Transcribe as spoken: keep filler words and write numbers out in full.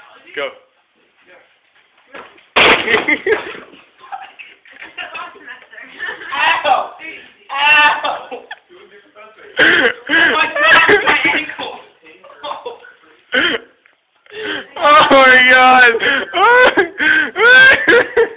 Go. Ow! Ow! My God, my ankle! Oh my God!